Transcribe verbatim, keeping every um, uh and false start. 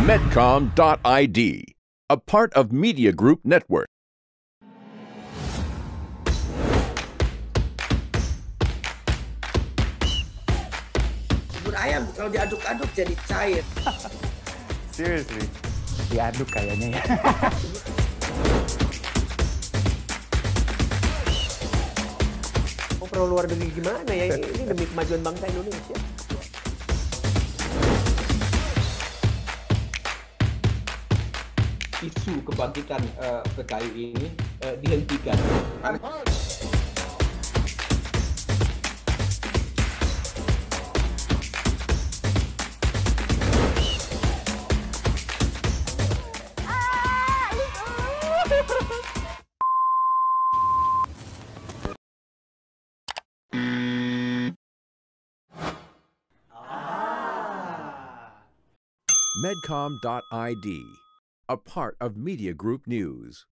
Medcom dot I D, a part of Media Group Network. Bubur ayam kalau diaduk-aduk jadi cair. Seriously? Diaduk kayaknya ya. Oh, perlu luar negeri gimana ya? Ini demi kemajuan bangsa Indonesia. Isu kebangkitan uh, P K I ini uh, dihentikan. Medcom dot I D, a part of Media Group News.